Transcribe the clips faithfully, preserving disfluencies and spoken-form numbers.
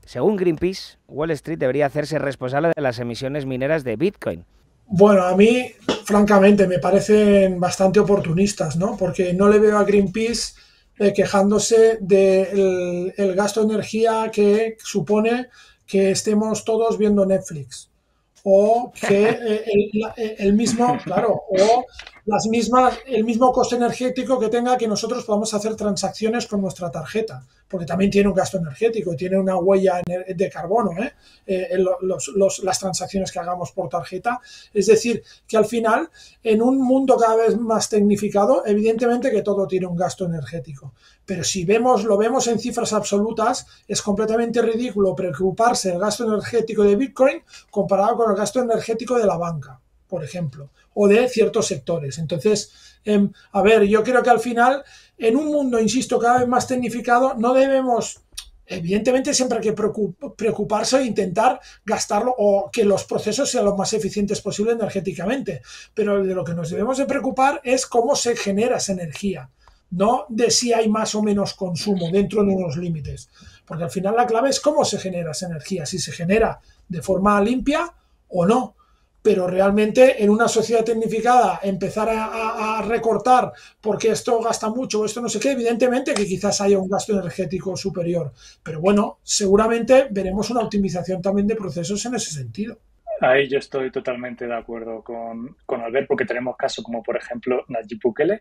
según Greenpeace, Wall Street debería hacerse responsable de las emisiones mineras de Bitcoin. Bueno, a mí, francamente, me parecen bastante oportunistas, ¿no? Porque no le veo a Greenpeace eh, quejándose del el gasto de energía que supone que estemos todos viendo Netflix. O que eh, el, el mismo, claro, o las mismas, el mismo coste energético que tenga que nosotros podamos hacer transacciones con nuestra tarjeta, porque también tiene un gasto energético y tiene una huella de carbono, ¿eh? Eh, los, los, las transacciones que hagamos por tarjeta. Es decir, que al final, en un mundo cada vez más tecnificado, evidentemente que todo tiene un gasto energético. Pero si vemos, lo vemos en cifras absolutas, es completamente ridículo preocuparse del gasto energético de Bitcoin comparado con el gasto energético de la banca, por ejemplo, o de ciertos sectores. Entonces, eh, a ver, yo creo que al final, en un mundo, insisto, cada vez más tecnificado, no debemos, evidentemente siempre hay que preocuparse e intentar gastarlo o que los procesos sean lo más eficientes posible energéticamente, pero de lo que nos debemos de preocupar es cómo se genera esa energía, no de si hay más o menos consumo dentro de unos límites, porque al final la clave es cómo se genera esa energía, si se genera de forma limpia o no. Pero realmente en una sociedad tecnificada empezar a, a, a recortar porque esto gasta mucho o esto no sé qué, evidentemente que quizás haya un gasto energético superior, pero bueno, seguramente veremos una optimización también de procesos en ese sentido. Ahí yo estoy totalmente de acuerdo con, con Albert, porque tenemos casos como, por ejemplo, Nayib Bukele,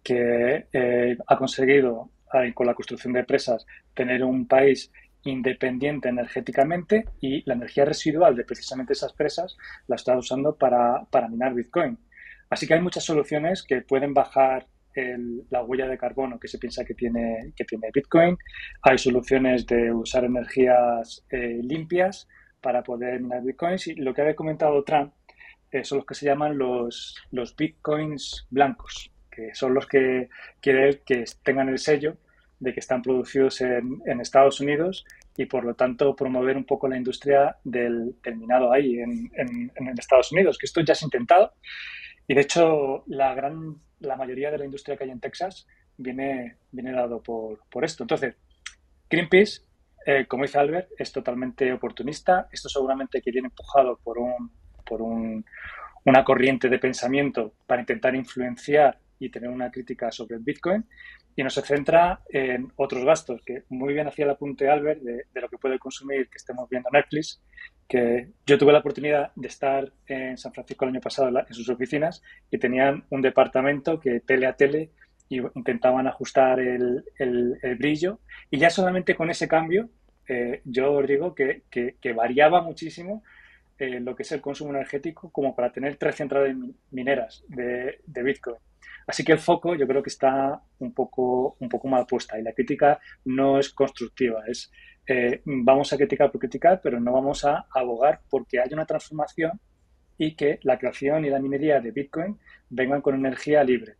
que eh, ha conseguido, eh, con la construcción de presas, tener un país independiente energéticamente y la energía residual de precisamente esas presas la está usando para, para minar Bitcoin. Así que hay muchas soluciones que pueden bajar el, la huella de carbono que se piensa que tiene, que tiene Bitcoin. Hay soluciones de usar energías eh, limpias para poder minar bitcoins. Y lo que había comentado Trump eh, son los que se llaman los, los bitcoins blancos, que son los que quiere que tengan el sello de que están producidos en, en Estados Unidos y por lo tanto promover un poco la industria del, del minado ahí en, en, en Estados Unidos, que esto ya se ha intentado y de hecho la gran la mayoría de la industria que hay en Texas viene, viene dado por, por esto. Entonces, Greenpeace, Eh, como dice Albert, es totalmente oportunista. Esto seguramente que viene empujado por, un, por un, una corriente de pensamiento para intentar influenciar y tener una crítica sobre el Bitcoin y no se centra en otros gastos, que muy bien hacía el apunte Albert de, de lo que puede consumir, que estemos viendo Netflix, que yo tuve la oportunidad de estar en San Francisco el año pasado en, la, en sus oficinas y tenían un departamento que tele a tele y intentaban ajustar el, el, el brillo y ya solamente con ese cambio eh, yo os digo que, que, que variaba muchísimo eh, lo que es el consumo energético como para tener tres centrales mineras de, de Bitcoin. Así que el foco yo creo que está un poco, un poco mal puesta y la crítica no es constructiva, es eh, vamos a criticar por criticar, pero no vamos a abogar porque haya una transformación y que la creación y la minería de Bitcoin vengan con energía libre.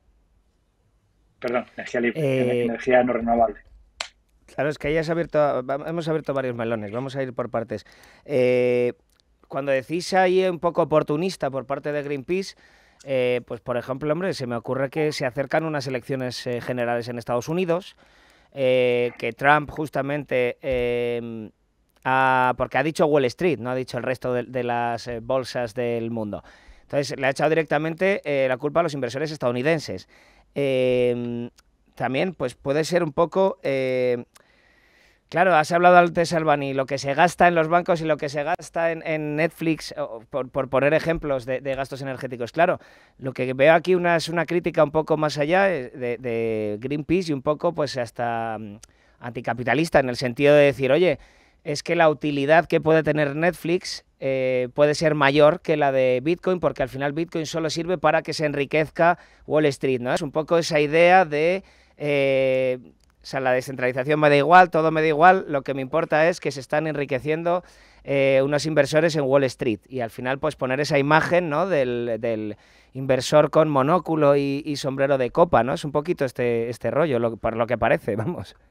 Perdón, energía libre, eh, energía no renovable. Claro, es que ahí has abierto, hemos abierto varios melones, vamos a ir por partes. Eh, cuando decís ahí un poco oportunista por parte de Greenpeace, eh, pues por ejemplo, hombre, se me ocurre que se acercan unas elecciones eh, generales en Estados Unidos, eh, que Trump justamente, eh, ha, porque ha dicho Wall Street, no ha dicho el resto de, de las eh, bolsas del mundo. Entonces le ha echado directamente eh, la culpa a los inversores estadounidenses. Eh, también pues puede ser un poco... Eh, claro, has hablado antes, Albany, lo que se gasta en los bancos y lo que se gasta en, en Netflix, por, por poner ejemplos de, de gastos energéticos. Claro, lo que veo aquí una, es una crítica un poco más allá de, de Greenpeace y un poco pues hasta um, anticapitalista, en el sentido de decir, oye, es que la utilidad que puede tener Netflix eh, puede ser mayor que la de Bitcoin, porque al final Bitcoin solo sirve para que se enriquezca Wall Street, ¿no? Es un poco esa idea de... Eh, o sea, la descentralización me da igual, todo me da igual, lo que me importa es que se están enriqueciendo eh, unos inversores en Wall Street y al final pues poner esa imagen, ¿no?, del, del inversor con monóculo y, y sombrero de copa, ¿no? Es un poquito este, este rollo, lo, por lo que parece, vamos.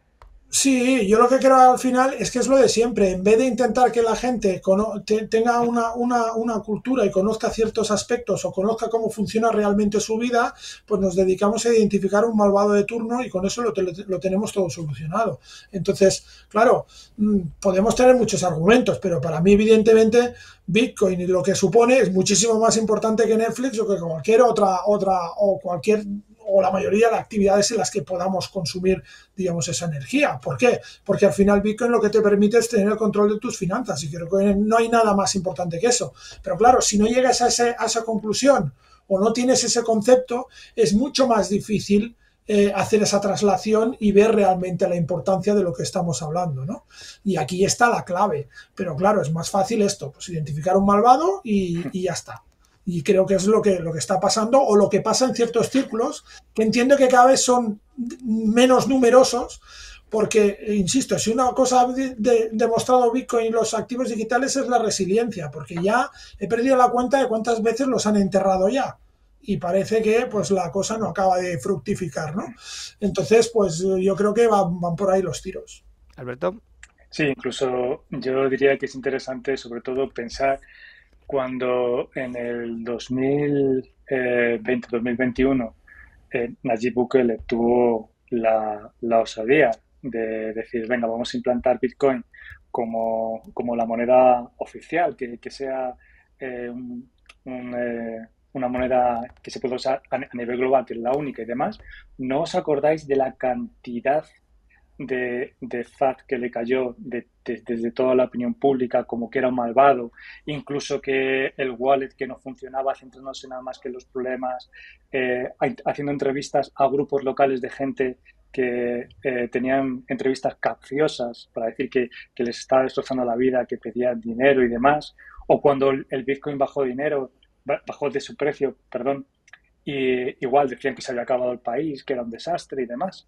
Sí, yo lo que creo al final es que es lo de siempre. En vez de intentar que la gente cono- te- tenga una, una, una cultura y conozca ciertos aspectos o conozca cómo funciona realmente su vida, pues nos dedicamos a identificar un malvado de turno y con eso lo, te- lo tenemos todo solucionado. Entonces, claro, mm, podemos tener muchos argumentos, pero para mí, evidentemente, Bitcoin y lo que supone es muchísimo más importante que Netflix o que cualquier otra, otra o cualquier o la mayoría de actividades en las que podamos consumir, digamos, esa energía. ¿Por qué? Porque al final Bitcoin lo que te permite es tener el control de tus finanzas y creo que no hay nada más importante que eso. Pero claro, si no llegas a, ese, a esa conclusión o no tienes ese concepto, es mucho más difícil eh, hacer esa traslación y ver realmente la importancia de lo que estamos hablando, ¿no? Y aquí está la clave. Pero claro, es más fácil esto, pues identificar un malvado y, y ya está. Y creo que es lo que, lo que está pasando o lo que pasa en ciertos círculos, que entiendo que cada vez son menos numerosos, porque, insisto, si una cosa ha de, de, demostrado Bitcoin y los activos digitales es la resiliencia, porque ya he perdido la cuenta de cuántas veces los han enterrado ya. Y parece que pues la cosa no acaba de fructificar, ¿no? Entonces, pues yo creo que van, van por ahí los tiros. Alberto. Sí, incluso yo diría que es interesante sobre todo pensar cuando en el dos mil veinte, dos mil veintiuno eh, Nayib Bukele tuvo la, la osadía de decir, venga, vamos a implantar Bitcoin como, como la moneda oficial, que, que sea eh, un, un, eh, una moneda que se pueda usar a, a nivel global, que es la única y demás. ¿No os acordáis de la cantidad de, de F A T que le cayó de, de, desde toda la opinión pública como que era un malvado, incluso que el wallet que no funcionaba, centrándose nada más que en los problemas, eh, haciendo entrevistas a grupos locales de gente que eh, tenían entrevistas capciosas para decir que, que les estaba destrozando la vida, que pedían dinero y demás, o cuando el, el Bitcoin bajó dinero, bajó de su precio, perdón, y igual decían que se había acabado el país, que era un desastre y demás.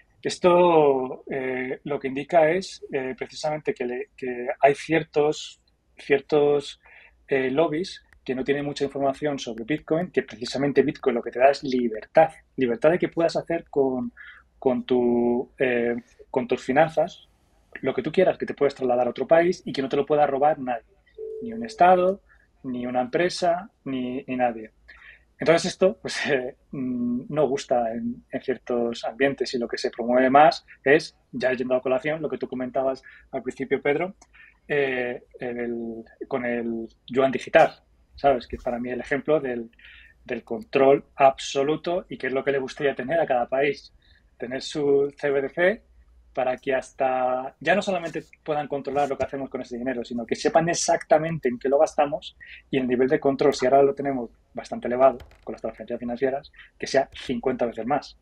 Esto eh, lo que indica es eh, precisamente que, le, que, hay ciertos, ciertos eh, lobbies que no tienen mucha información sobre Bitcoin, que precisamente Bitcoin lo que te da es libertad, libertad de que puedas hacer con, con, tu, eh, con tus finanzas lo que tú quieras, que te puedes trasladar a otro país y que no te lo pueda robar nadie, ni un Estado, ni una empresa, ni, ni nadie. Entonces esto pues, eh, no gusta en, en, ciertos ambientes y lo que se promueve más es, ya yendo a colación, lo que tú comentabas al principio, Pedro, eh, el, con el yuan digital, ¿sabes? Que para mí es el ejemplo del, del control absoluto y qué es lo que le gustaría tener a cada país. Tener su C B D C para que hasta ya no solamente puedan controlar lo que hacemos con ese dinero, sino que sepan exactamente en qué lo gastamos y el nivel de control, si ahora lo tenemos bastante elevado con las transferencias financieras, que sea cincuenta veces más.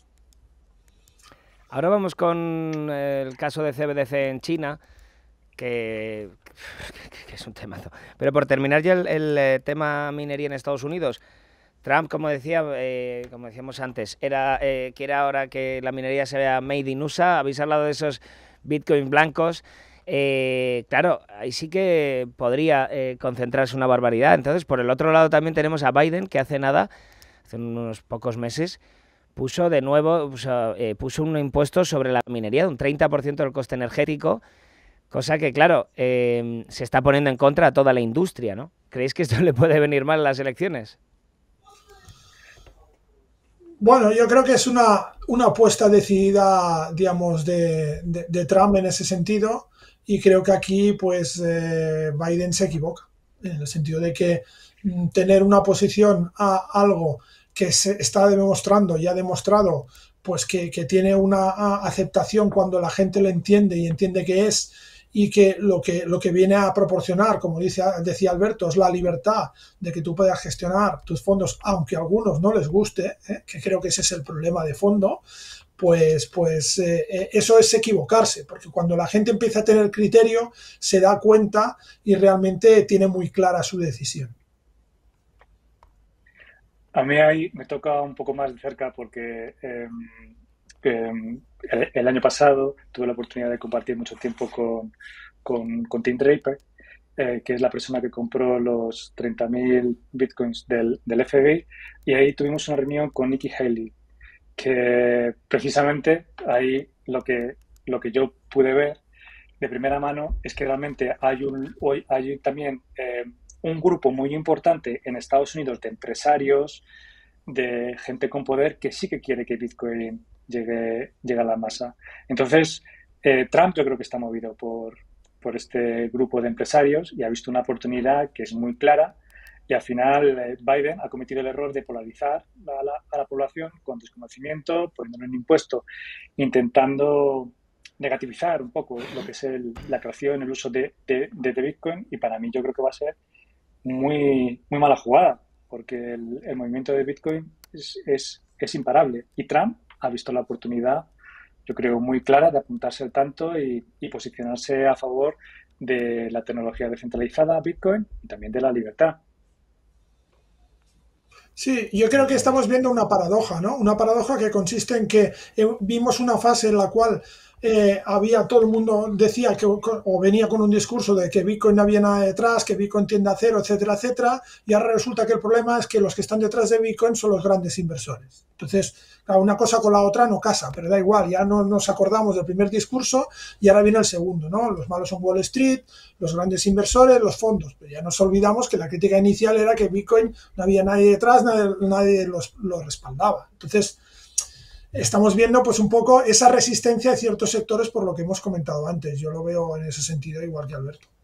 Ahora vamos con el caso de C B D C en China, que, que es un temazo. Pero por terminar ya el, el tema minería en Estados Unidos, Trump, como decía, eh, como decíamos antes, era eh, quiere ahora que la minería se vea made in U S A. Habéis hablado de esos Bitcoin blancos. Eh, claro, ahí sí que podría eh, concentrarse una barbaridad. Entonces, por el otro lado también tenemos a Biden, que hace nada, hace unos pocos meses, puso de nuevo, o sea, eh, puso un impuesto sobre la minería de un treinta por ciento del coste energético, cosa que, claro, eh, se está poniendo en contra a toda la industria, ¿no? ¿Creéis que esto le puede venir mal a las elecciones? Bueno, yo creo que es una, una apuesta decidida, digamos, de, de, de Trump en ese sentido y creo que aquí, pues, eh, Biden se equivoca, en el sentido de que mm, tener una posición a algo que se está demostrando y ha demostrado, pues, que, que tiene una aceptación cuando la gente lo entiende y entiende que es y que lo que, lo que viene a proporcionar, como dice, decía Alberto, es la libertad de que tú puedas gestionar tus fondos, aunque a algunos no les guste, ¿eh? Que creo que ese es el problema de fondo, pues, pues eh, eso es equivocarse, porque cuando la gente empieza a tener criterio, se da cuenta y realmente tiene muy clara su decisión. A mí ahí me toca un poco más de cerca porque eh, eh, el, el, año pasado tuve la oportunidad de compartir mucho tiempo con, con, con Tim Draper, eh, que es la persona que compró los treinta mil bitcoins del, del F B I, y ahí tuvimos una reunión con Nikki Haley, que precisamente ahí lo que lo que yo pude ver de primera mano es que realmente hay, un, hoy hay también eh, un grupo muy importante en Estados Unidos de empresarios, de gente con poder que sí que quiere que Bitcoin llegue, llegue a la masa. Entonces, eh, Trump yo creo que está movido por, por este grupo de empresarios y ha visto una oportunidad que es muy clara y al final eh, Biden ha cometido el error de polarizar a la, a la población con desconocimiento, poniéndole un impuesto, intentando negativizar un poco lo que es el, la creación, el uso de, de, de, de Bitcoin y para mí yo creo que va a ser muy, muy mala jugada porque el, el movimiento de Bitcoin es, es, es imparable y Trump ha visto la oportunidad, yo creo, muy clara de apuntarse al tanto y, y posicionarse a favor de la tecnología descentralizada, Bitcoin, y también de la libertad. Sí, yo creo que estamos viendo una paradoja, ¿no? Una paradoja que consiste en que eh, vimos una fase en la cual eh, había todo el mundo decía que o venía con un discurso de que Bitcoin no había nada detrás, que Bitcoin tiende a cero, etcétera, etcétera, y ahora resulta que el problema es que los que están detrás de Bitcoin son los grandes inversores. Entonces, claro, una cosa con la otra no casa, pero da igual, ya no nos acordamos del primer discurso y ahora viene el segundo, ¿no? Los malos son Wall Street, los grandes inversores, los fondos, pero ya nos olvidamos que la crítica inicial era que Bitcoin no había nadie detrás, nadie, nadie los, lo respaldaba. Entonces, estamos viendo pues un poco esa resistencia de ciertos sectores por lo que hemos comentado antes. Yo lo veo en ese sentido igual que Alberto.